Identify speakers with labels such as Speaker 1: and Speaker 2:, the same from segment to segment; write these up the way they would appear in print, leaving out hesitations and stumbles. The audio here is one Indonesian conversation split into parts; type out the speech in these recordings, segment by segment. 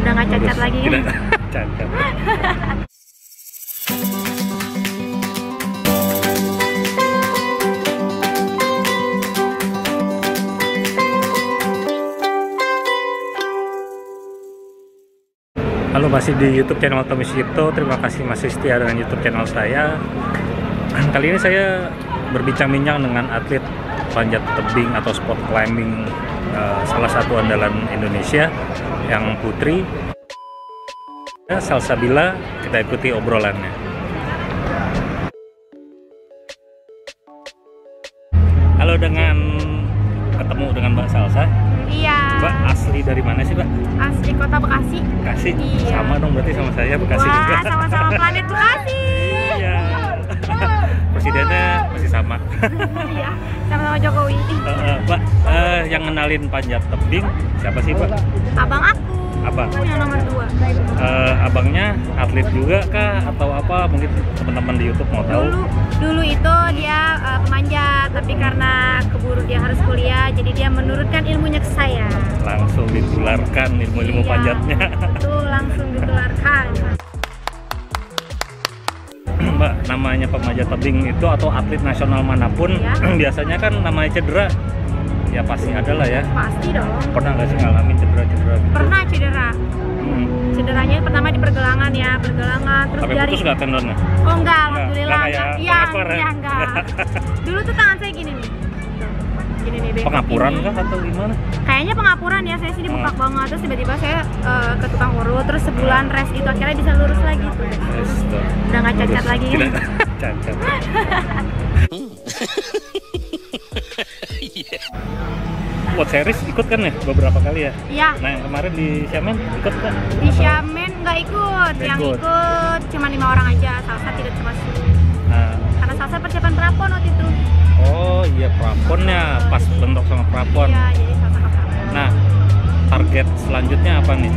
Speaker 1: Udah nggak cacat lagi.
Speaker 2: Cacat. Halo, masih di YouTube channel Tommy Sucipto. Terima kasih masih setia dengan YouTube channel saya. Kali ini saya berbincang-bincang dengan atlet panjat tebing atau sport climbing salah satu andalan Indonesia yang putri, Salsabila. Kita ikuti obrolannya. Halo, ketemu dengan Mbak Salsa.
Speaker 1: Iya.
Speaker 2: Mbak asli dari mana sih, Mbak?
Speaker 1: Asli kota Bekasi.
Speaker 2: Bekasi?
Speaker 1: Iya.
Speaker 2: Sama dong berarti sama saya, Bekasi juga.
Speaker 1: Wah, sama-sama planet Bekasi.
Speaker 2: Iya. Presidennya masih sama.
Speaker 1: Iya, sama-sama Jokowi.
Speaker 2: Mbak, yang ngenalin panjat tebing siapa sih, Pak?
Speaker 1: Abang aku.
Speaker 2: Abang?
Speaker 1: Yang nomor 2.
Speaker 2: Abangnya atlet juga kah? Atau apa? Mungkin teman-teman di YouTube mau tahu.
Speaker 1: Dulu itu dia pemanjat, tapi karena keburu dia harus kuliah, jadi dia menurunkan ilmunya ke saya.
Speaker 2: Langsung ditularkan ilmu-ilmu panjatnya.
Speaker 1: Betul, langsung ditularkan.
Speaker 2: Mbak, namanya pemanjat tebing itu atau atlet nasional manapun, biasanya kan namanya cedera. Ya pasti ada lah ya.
Speaker 1: Pasti dong.
Speaker 2: Pernah nggak sih ngalamin cedera-cedera gitu?
Speaker 1: Pernah cedera. Cederanya pertama di pergelangan ya, pergelangan. Terus
Speaker 2: tapi putus nggak tendonnya?
Speaker 1: Oh enggak, alhamdulillah enggak. Iya,
Speaker 2: enggak.
Speaker 1: Dulu tuh tangan saya gini nih. Gini nih,
Speaker 2: pengapuran kah atau gimana?
Speaker 1: Kayaknya pengapuran ya, saya sih dibengkak banget. Terus tiba-tiba saya ke tukang urut, terus sebulan rest gitu, akhirnya bisa lurus lagi tuh. Udah nggak cacat lagi.
Speaker 2: Cacat. Buat series ikut kan ya beberapa kali ya?
Speaker 1: Iya.
Speaker 2: Nah, yang kemarin di Xiamen ikut kan?
Speaker 1: Di Xiamen nggak ikut, yang ikut cuma 5 orang aja. Salsa tidak termasuk. Karena Salsa persiapan prapon waktu itu.
Speaker 2: Oh iya, praponnya pas bentrok sama prapon.
Speaker 1: Iya, jadi Salsa ke prapon.
Speaker 2: Nah, target selanjutnya apa nih?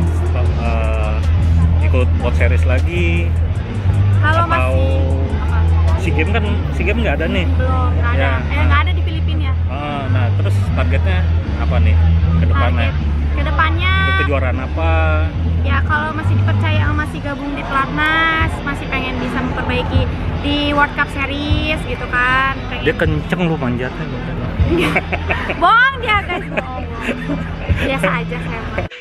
Speaker 2: Ikut World Series lagi?
Speaker 1: Kalau
Speaker 2: atau SEA Games kan? SEA Games nggak ada nih?
Speaker 1: Belum, nggak ada. Nggak ada di Filipina ya.
Speaker 2: Nah, terus targetnya apa nih ke depannya?
Speaker 1: Ke depannya
Speaker 2: kejuaraan apa?
Speaker 1: Ya kalau masih dipercaya, masih gabung di Pelatnas, masih pengen bisa memperbaiki di World Cup Series gitu kan.
Speaker 2: Dia kenceng lu manjatnya.
Speaker 1: Bohong dia guys, bohong. Biasa aja saya.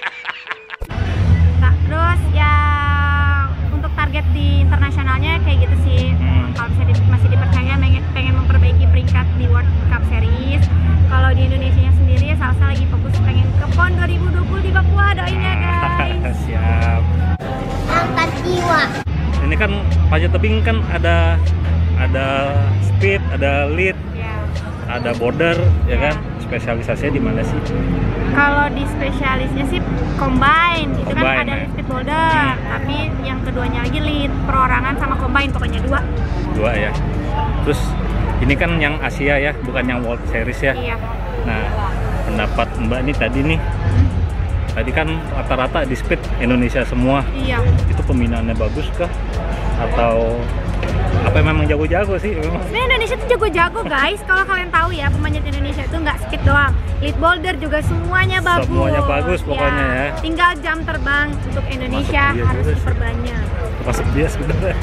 Speaker 1: Nah, terus ya untuk target di internasionalnya kayak gitu sih. Kalau masih dipercaya pengen memperbaiki peringkat di World Cup Series. Kalau di Indonesia sendiri Salsa lagi fokus pengen ke PON 2020 di Papua, doain ya guys.
Speaker 2: Siap.
Speaker 1: Angkat jiwa.
Speaker 2: Ini kan panjat tebing kan ada speed, ada lead, ada border, ya kan? Spesialisasinya di mana sih?
Speaker 1: Kalau di spesialisnya sih combine, itu kan ada speed boulder, tapi yang keduanya lagi lead, perorangan sama combine, pokoknya dua ya.
Speaker 2: Terus ini kan yang Asia ya, bukan yang World Series ya.
Speaker 1: Iya.
Speaker 2: Nah, pendapat Mbak nih tadi kan rata-rata di speed Indonesia semua.
Speaker 1: Iya.
Speaker 2: Itu pembinaannya bagus kah? Atau apa memang jago-jago sih?
Speaker 1: Sebenarnya Indonesia tuh jago-jago guys. Kalau kalian tahu ya, pemanjat Indonesia itu nggak speed doang, lead boulder juga semuanya bagus.
Speaker 2: Semuanya bagus pokoknya ya.
Speaker 1: Tinggal jam terbang untuk Indonesia harus diperbanyak.
Speaker 2: Masuk dia sebenarnya.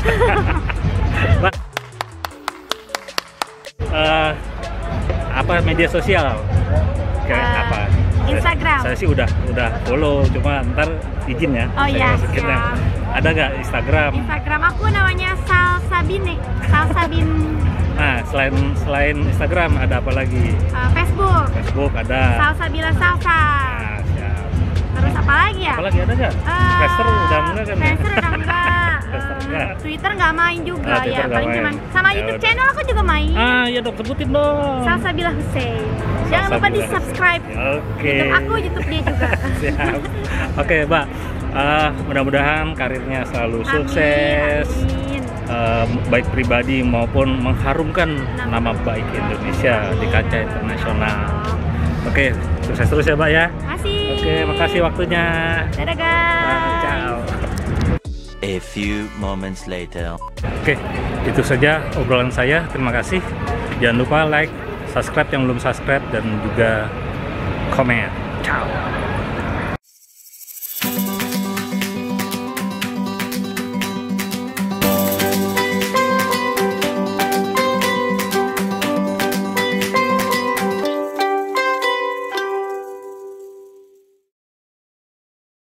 Speaker 2: Apa media sosial? Kayak apa?
Speaker 1: Instagram.
Speaker 2: Saya sih udah follow, cuma ntar izin ya.
Speaker 1: Oh iya, siap.
Speaker 2: Ada nggak Instagram?
Speaker 1: Instagram aku namanya Salsabine. Salsabin.
Speaker 2: Nah, selain Instagram ada apa lagi?
Speaker 1: Facebook
Speaker 2: ada.
Speaker 1: Salsabila Salsa.
Speaker 2: Nah, siap.
Speaker 1: Terus apa lagi ya?
Speaker 2: Apa lagi ada nggak? Friendster udah enggak kan?
Speaker 1: Friendster udah enggak. Twitter nggak main juga ya. Paling cuman sama YouTube channel aku juga main.
Speaker 2: Ya dok, sebutin dong.
Speaker 1: Salsabila Hussein. Jangan lupa di subscribe.
Speaker 2: Oke.
Speaker 1: YouTube aku, YouTube dia juga.
Speaker 2: Siap. Oke, Mbak. Mudah-mudahan karirnya selalu sukses. Baik pribadi maupun mengharumkan nama baik Indonesia di kancah internasional. Oke, sukses terus ya Mbak ya.
Speaker 1: Makasih.
Speaker 2: Oke, makasih waktunya.
Speaker 1: Dadah guys.
Speaker 2: Ciao.
Speaker 3: A few moments later.
Speaker 2: Oke, itu saja obrolan saya. Terima kasih. Jangan lupa like, subscribe yang belum subscribe, dan juga komen. Ciao.